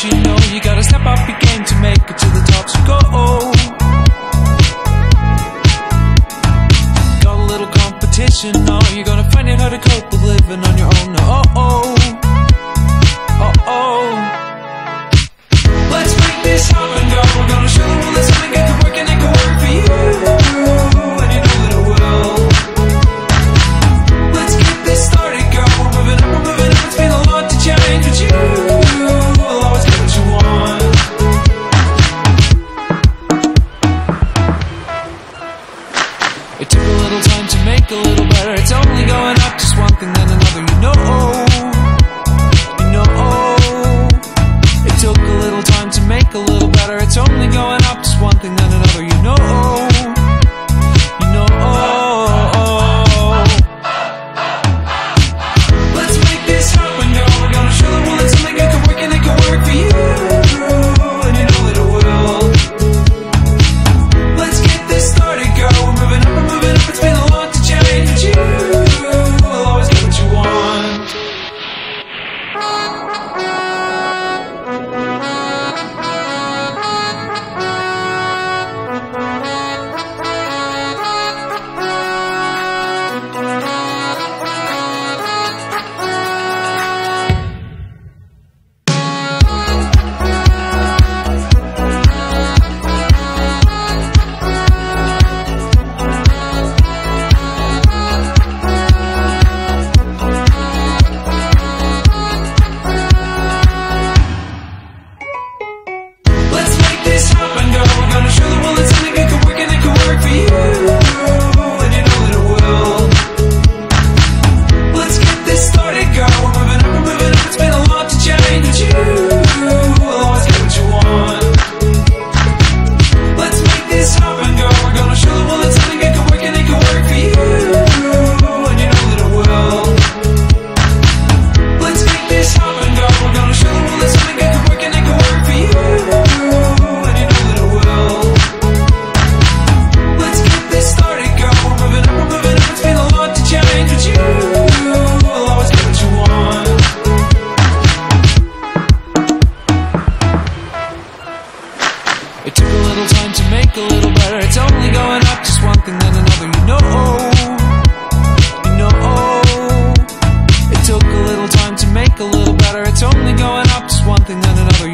you know you gotta step up your game to make it to the top, so go. Got a little competition, now you're gonna find out how to cope with living on your own now. Let's make this happen, girl. We're gonna show the world that something good can work, and it can work for you, and you know that it will. Let's get this started, girl. We're moving up, it's been a lot to change, but you will always get what you want. It took a little time to make a little better. It's only going up, just one thing then another, you know. It took a little time to make a little better. It's only going up, just one thing then another, you know. Let's make this happen, girl. We're gonna show the world that something good can work, and it can work for you, and you know that it will. Let's get this started, girl. We're moving up, it's been a lot to change, but you will always get what you want. This happen, girl. We're gonna show the world that something good can work, and it can work for you, and you know that it will. Let's get this started, girl. We're moving up, it's been a lot to change, but you will always get what you want. Let's make this happen, girl. We're gonna show the world that something good can work, and it can work for you, and you know that it will. Let's make this happen, girl. We're gonna show the world that something good can work, and it can work for you. It took a little time to make a little better. It's only going up, just one thing then another, you know. It took a little time to make a little better. It's only going up, just one thing then another,